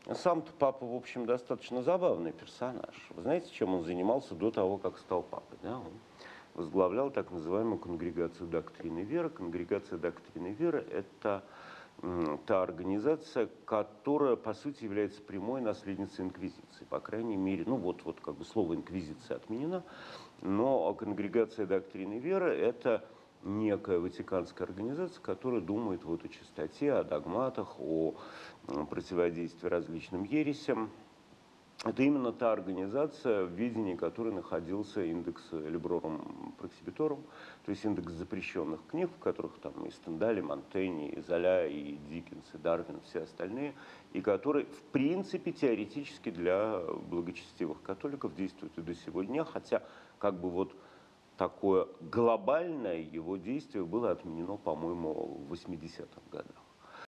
Сам-то папа, в общем, достаточно забавный персонаж. Вы знаете, чем он занимался до того, как стал папой? Да? Он возглавлял так называемую конгрегацию доктрины веры. Конгрегация доктрины веры – это та организация, которая, по сути, является прямой наследницей инквизиции. По крайней мере, ну вот как бы слово инквизиция отменено, но конгрегация доктрины веры – это некая ватиканская организация, которая думает вот о чистоте, о догматах, о противодействии различным ересям. Это именно та организация, в ведении которой находился индекс Librorum Prohibitorum, то есть индекс запрещенных книг, в которых там и Стендаль, и Монтень, и Золя, и Диккенс, и Дарвин, все остальные, и который, в принципе, теоретически для благочестивых католиков действует и до сего дня, хотя как бы вот такое глобальное его действие было отменено, по-моему, в 80-х годах.